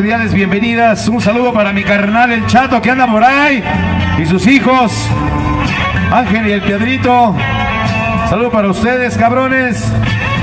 cordiales bienvenidas. Un saludo para mi carnal el Chato que anda por ahí y sus hijos Ángel y el Piedrito. Saludo para ustedes, cabrones.